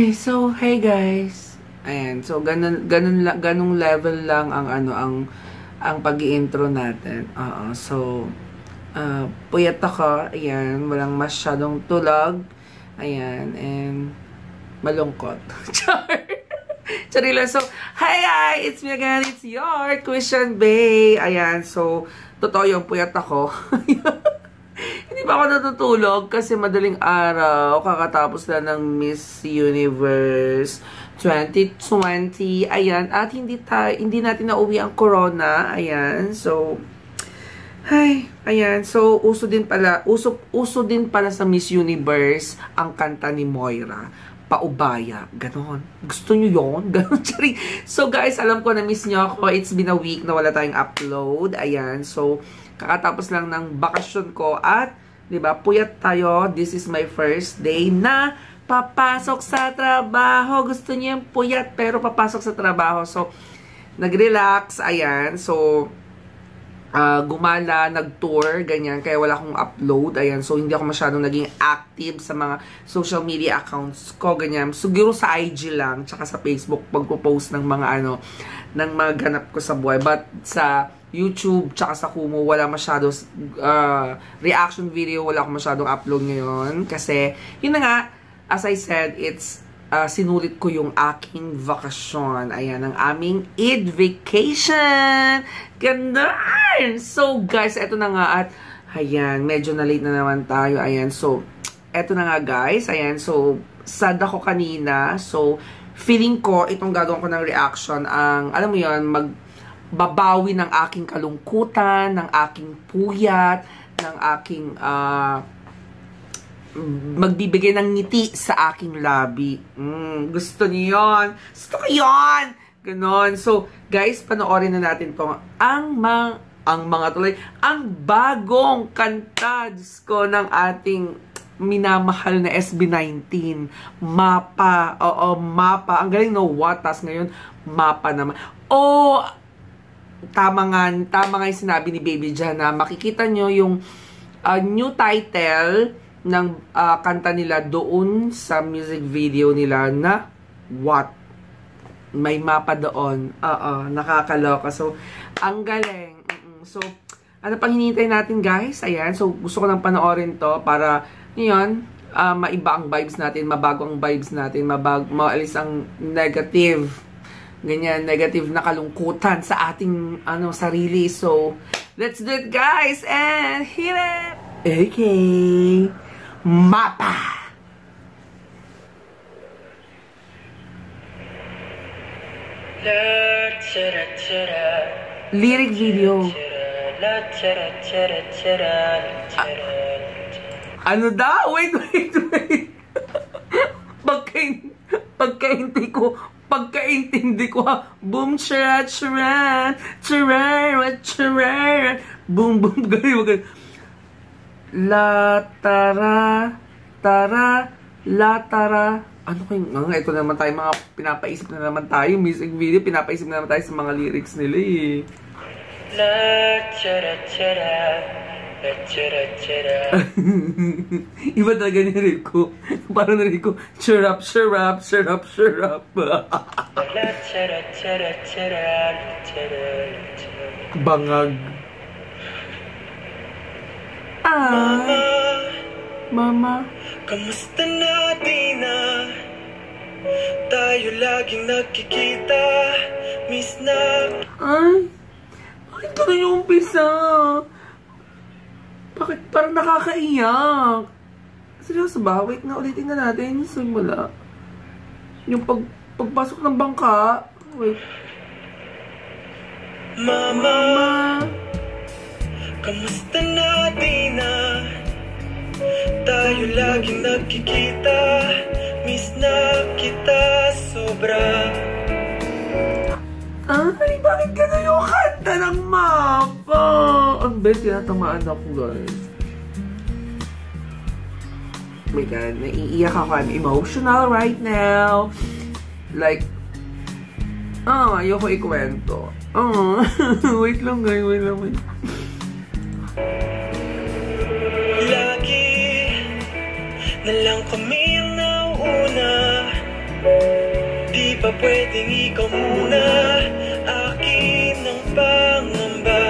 Okay, so hey guys. Ayan, so ganung level lang ang ang pag-i-intro natin. So puyat ako. Ayan, walang masyadong tulog. Ayan, and malungkot. Charila. So, hi guys! It's me again. It's your Christian Bay. Ayan, so totoo yung puyat ako. Hindi pa ako natutulog kasi madaling araw, kakatapos na ng Miss Universe 2020. Ayan, at hindi natin nauwi ang corona. Ayan, so ayan, so uso din pala sa Miss Universe ang kanta ni Moira, Paubaya, ganon. Gusto nyo yun? Ganon, charing. So guys, alam ko na miss nyo ako. It's been a week na wala tayong upload. Ayan, so kakatapos lang ng bakasyon ko at, diba, puyat tayo. This is my first day na papasok sa trabaho. Gusto niyo yung puyat pero papasok sa trabaho. So, nag-relax. Ayan, so gumala, nag-tour, ganyan, kaya wala akong upload. Ayan, so hindi ako masyadong naging active sa mga social media accounts ko, ganyan. Siguro sa IG lang, tsaka sa Facebook, pagpo-post ng mga ng mga ganap ko sa buhay. But sa YouTube, tsaka sa Kumu, wala masyadong reaction video, wala akong masyadong upload ngayon. Kasi, yun na nga, as I said, it's sinulit ko yung aking vakasyon. Ayan, ang aming Eid vacation. Ganda! So, guys, eto na nga at, ayan, medyo na late na naman tayo. Ayan, so, eto na nga, guys. Ayan, so, sad ako kanina. So, feeling ko, itong gagawin ko ng reaction, alam mo yun, magbabawi ng aking kalungkutan, ng aking puyat, ng aking, magbibigay ng ngiti sa aking labi. Gusto niyo yun? Gusto ko yun! Ganon. So, guys, panoorin na natin to. Ang bagong kanta, Diyos ko, ng ating minamahal na SB19. Mapa. Oo, Mapa. Ang galing, no? Watas ngayon. Mapa naman. Oh, tama nga yung sinabi ni Baby Jan na makikita nyo yung new title ng kanta nila doon sa music video nila na What? May mapa doon. Nakakaloka. So, ang galing. So, ano pang hinihintay natin, guys? Ayan. So, gusto ko nang panoorin to para, yun, maiba ang vibes natin, mabago ang vibes natin, maalis ang negative, ganyan, negative na kalungkutan sa ating, sarili. So, let's do it, guys! And hit it! Okay. Mapa! Lyric video. Ano daw? Wait. Pagkaintindi ko, boom, charan, boom, galing. Latara. Ano kayong, ito naman tayo, mga pinapaisip na naman tayo, music video, pinapaisip na naman tayo sa mga lyrics nila eh. Iba talaga narinig ko. Parang narinig ko, cheer up. Bangag. Mama, kamusta na di na tayo laging nagkikita, miss na. Bakit ko na yung umpisa? Bakit parang nakakaiyak? Seryoso ba? Wait nga, ulitin na natin yung simula. Yung pagpasok ng bangka. Wait. Mama, kamusta na di na tayo laging nagkikita, miss na kita sobra. Bakit gano'n yung kanta ng Mapa? Ang best, tinatamaan ako, guys. Oh my God, naiiyak ako. I'm emotional right now. Like, ayoko ikwento. Wait lang, guys. Wait. Lagi na lang kami ang nauuna ba pwedeng ikaw muna? Akin ang pangamba.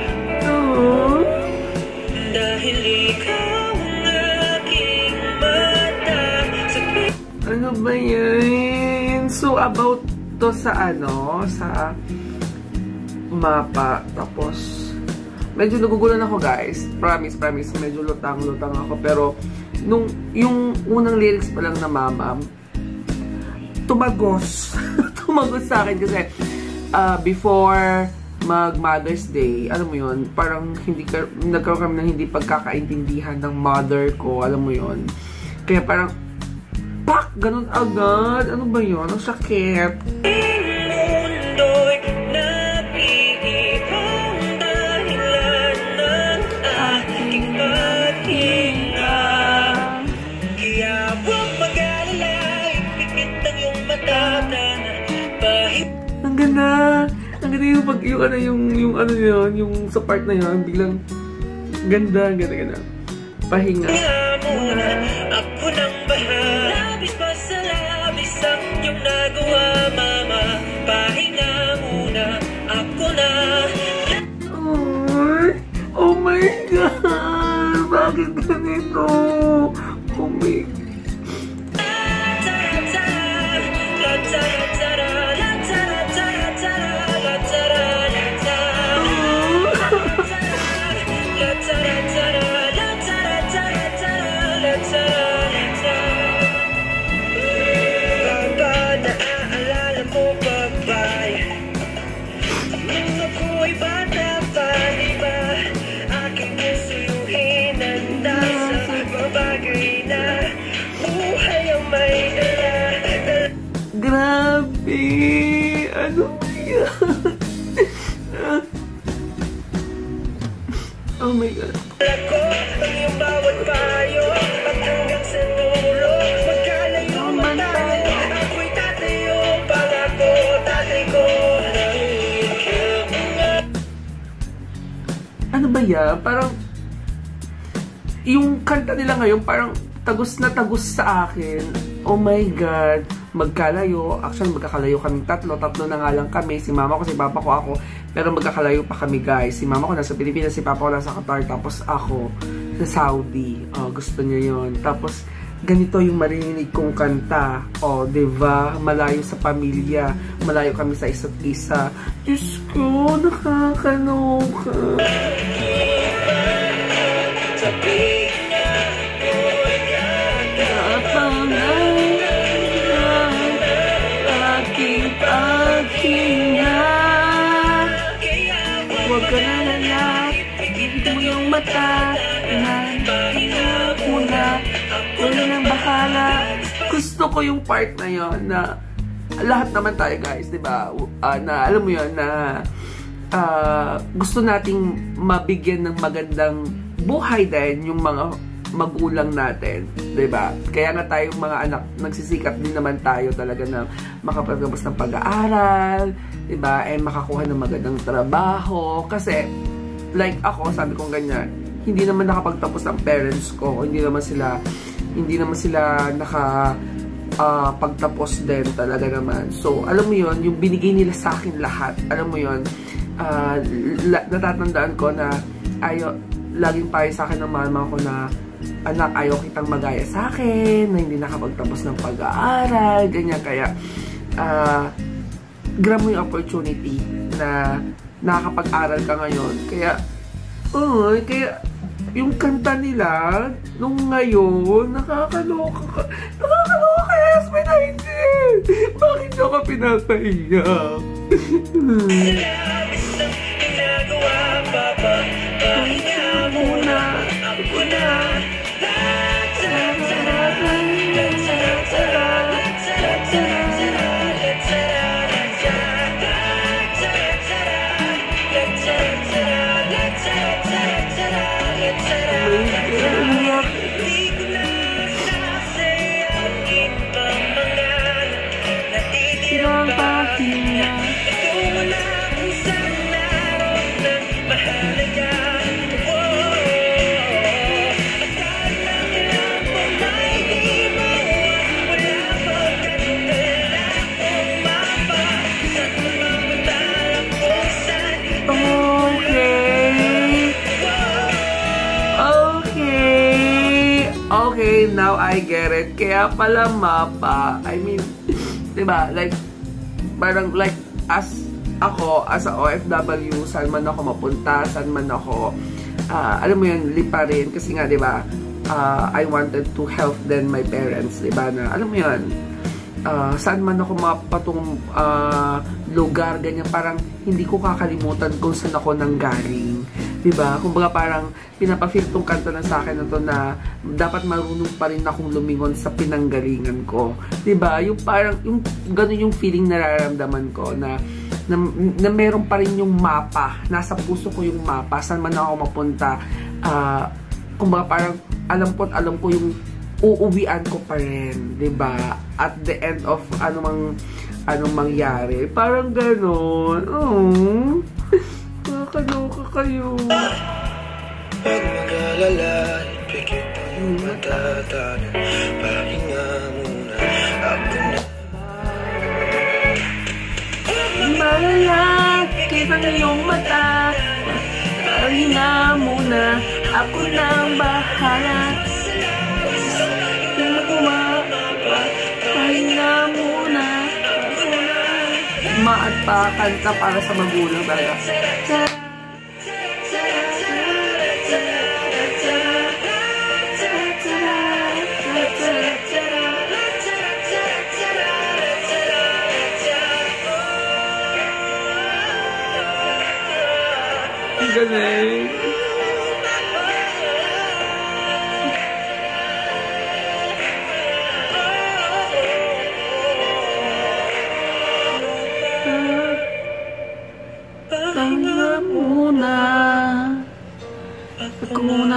Dahil ikaw ang aking mata. Ano ba yan? So, about to sa sa mapa. Tapos, medyo nagugulan ako, guys. Promise. Medyo lutang ako. Pero, yung unang lyrics pa lang na mama, tumagos. Tumagos sa akin kasi, before mag-Mother's Day, alam mo yun, parang nagkaroon kami ng hindi pagkakaintindihan ng mother ko, alam mo yun. Kaya parang, pak! Ganun agad. Ano ba yun? Ang sakit. Mundo'y nag-iibang dahilan ng aking paghinga. Kaya huwag mag-alala, ipikit ang iyong mata na ang ganda. Ang ganda yung yung sa part na yun, biglang ganda. Pahinga. muna, ako nang bahala. Labis pa sa labis ang iyong nagawa, mama. Pahinga muna, ako na. Oh my God! Bakit ganito? Oh my God. Grabe! Ano yan? Oh my God. Ako ang iyong bawat payo at hanggang sa dulo magkalayo matayo. Ako'y tatayo, pangako, tatay ko. Ano ba yan? Parang yung kanta nila ngayon parang tagos na tagos sa akin. Oh my God. Magkalayo. Actually, magkakalayo kami tatlo na nga lang kami. Si mama ko, si papa ko, ako. Pero magkakalayo pa kami, guys. Si mama ko nasa Pilipinas, si papa ko nasa Qatar. Tapos ako sa Saudi. Oh, gusto niya yon. Tapos, ganito yung marinig kong kanta. Oh, diba? Malayo sa pamilya. Malayo kami sa isa't isa. Diyos ko, nakakaloka. Huwag ka na lalat, ipigit mo yung mata, pahinga muna, ako nang bahala. Gusto ko yung part na yon na lahat naman tayo, guys, diba? Na alam mo yon na gusto nating mabigyan ng magandang buhay din yung mga magulang natin, diba? Kaya nga tayong mga anak, nagsisikap din naman tayo talaga na makapagtapos ng pag-aaral, diba? And makakuha ng magandang trabaho. Kasi, like ako, sabi kong ganyan, hindi naman nakapagtapos ng parents ko, hindi naman sila pagtapos din talaga naman. So, alam mo yon, yung binigay nila sa akin lahat, alam mo yon, natatandaan ko na laging payo sa akin ng mama ko na, anak, ayaw kitang magaya sa akin, na hindi nakapagtapos ng pag-aaral, ganyan. Kaya, grab mo yung opportunity na nakakapag-aral ka ngayon. Kaya, kaya, yung kanta nila, nung ngayon, nakakaloka. S19! Bakit nyo ka pinapahiyak? Pahinga muna, ako na. Karen. Kaya pala mapa. I mean, diba? Like, parang like, as ako, as a OFW, saan man ako mapunta, saan man ako, alam mo yun, lipa rin. Kasi nga, diba, I wanted to help then my parents, diba, na, alam mo yun, saan man ako mapatong lugar, ganyan, parang hindi ko kakalimutan kung saan ako nanggaling. Diba? Kumbaga parang pinapafeel tong kanta na sa akin na to na dapat marunong pa rin akong lumingon sa pinanggalingan ko. Diba? Yung parang, yung ganun yung feeling nararamdaman ko na meron pa rin yung mapa. Nasa puso ko yung mapa. Saan man ako mapunta. Kumbaga parang alam ko yung uuwian ko pa rin. Diba? At the end of anong mangyari. Parang ganun. Oh. Nakakaloka kayo. Huwag mag-alala, ipikit mo yung matatanan. Pahinga muna, ako na. Malala, kita ng iyong mata. Pahinga muna, ako na ang bahala. Pahinga muna, ako na. Maat pa, kanta para sa magulang talaga. Galing. Pahinga muna. Ako muna.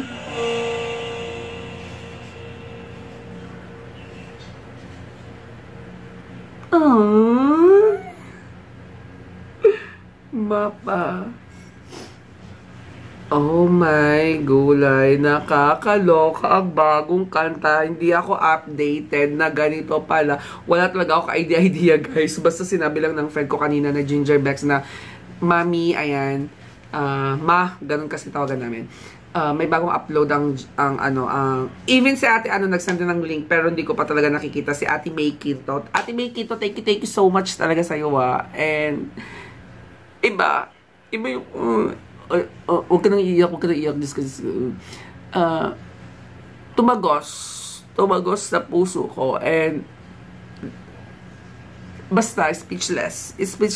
Mapa. Oh my gulay, nakakaloka ang bagong kanta. Hindi ako updated na ganito pala. Wala talaga ako ka-idea guys. Basta sinabi lang ng friend ko kanina na Ginger Bex na, Mami, ayan, ganun kasi tawagan namin. May bagong upload even si ate nagsend ng link pero hindi ko pa talaga nakikita si Ate May Quinto. Ate May Quinto, thank you so much talaga sa'yo and iba yung huwag ka nang iiyak kasi tumagos sa puso ko and basta speechless.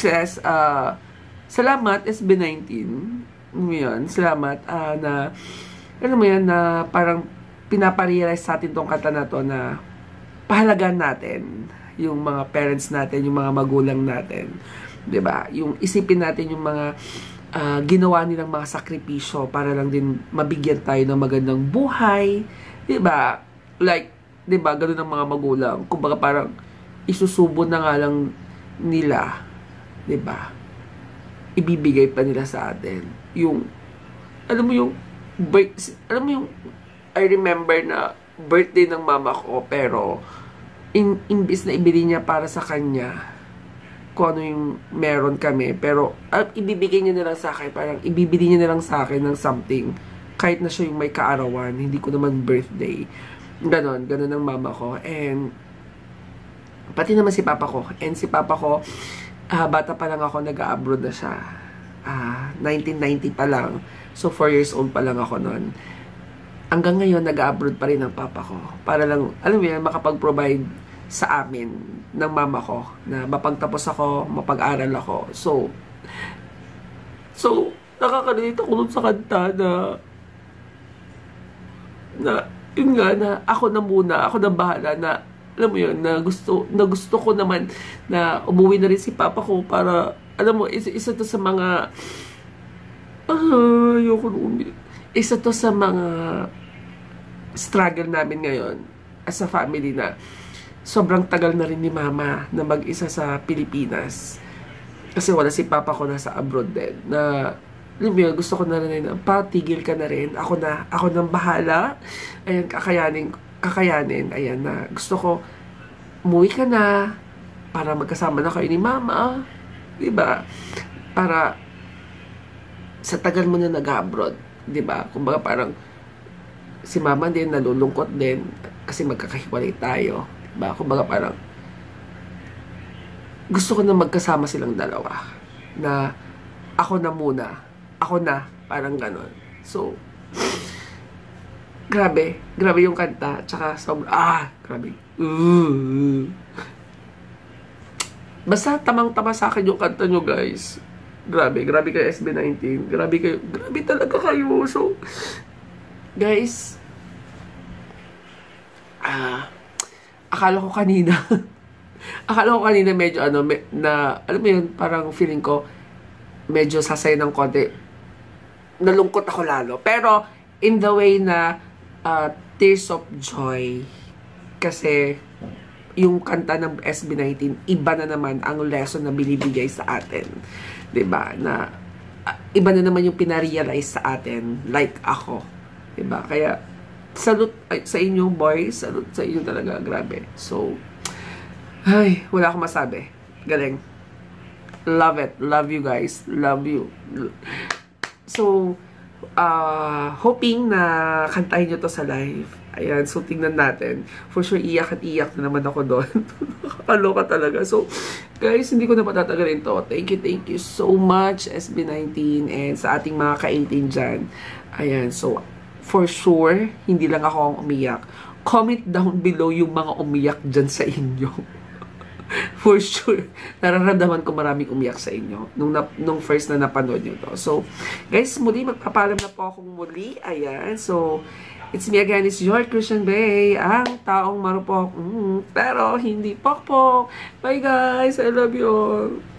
Salamat SB19 yun, salamat na alam mo yan na parang pinaparealize sa atin tong kanta na to na pahalagan natin yung mga parents natin, yung mga magulang natin, 'di ba? Yung isipin natin yung mga ginawa nilang mga sakripisyo para lang din mabigyan tayo ng magandang buhay, 'di ba? Like, 'di ba, ganoon ang mga magulang. Kumbaga parang isusubo na nga lang nila, 'di ba? Ibibigay pa nila sa atin. Yung alam mo yung I remember na birthday ng mama ko pero imbis na ibili niya para sa kanya kung ano yung meron kami. Pero, ibibigay niya nilang sa akin. Parang, ibibili niya nilang sa akin ng something. Kahit na siya yung may kaarawan. Hindi ko naman birthday. Ganon ang mama ko. And, pati naman si papa ko. And si papa ko, bata pa lang ako, nag-abroad na siya. 1990 pa lang. So, 4 years old pa lang ako noon. Hanggang ngayon, nag-abroad pa rin ang papa ko. Para lang, alam mo yan, makapag-provide sa amin ng mama ko na mapagtapos ako, mapag-aral ako. So nakaka-relate ako nun sa kanta na yun nga, na ako na muna, ako na bahala na, alam mo yun, na gusto ko naman na umuwi na rin si papa ko para, alam mo, isa to sa mga isa to sa mga struggle namin ngayon as a family na sobrang tagal na rin ni mama na mag-isa sa Pilipinas. Kasi wala si papa ko nasa abroad din. Na, alam mo yun, gusto ko na rin na, patigil ka na rin. Ako nang bahala. Ayan, kakayanin. Ayan na, gusto ko, umuwi ka na para magkasama na kayo ni mama. Diba? Para sa tagal mo na nag-abroad. Diba? Kumbaga parang si mama din, nalulungkot din. kasi magkakahiwalay tayo. Diba? Kumbaga parang, gusto ko na magkasama silang dalawa. Na, ako na muna. Ako na. Parang ganon. So, grabe. Grabe yung kanta. Tsaka, grabe. Basta tamang-tama sa akin yung kanta nyo, guys. Grabe kayo SB19. Grabe talaga kayo. So, guys, akala ko kanina medyo alam mo yun, parang feeling ko medyo sasay ng konti. Nalungkot ako lalo. Pero, in the way na tears of joy. Kasi, yung kanta ng SB19, iba na naman ang lesson na binibigay sa atin. 'Di ba? Na iba na naman yung pina-realize sa atin, like ako. 'Di ba? Kaya salute sa inyo, boys. Salute sa inyo talaga, grabe. So, wala akong masabi. Galing. Love it. Love you guys. Love you. So, hoping na kantahin nyo to sa live. Ayan, so tingnan natin. For sure, iyak na naman ako doon. Nakakaloka talaga. So, guys, hindi ko na patatagalin to. Thank you so much, SB19, and sa ating mga ka-18 dyan. Ayan, so, for sure, hindi lang ako ang umiyak. Comment down below yung mga umiyak dyan sa inyo. For sure, nararamdaman ko maraming umiyak sa inyo nung first na napanood nyo to. So, guys, muli, magpapalam na po akong muli. Ayan, so, it's me again, it's your Christian Bay, ang taong marupok, pero hindi pokpok. Bye guys, I love you all.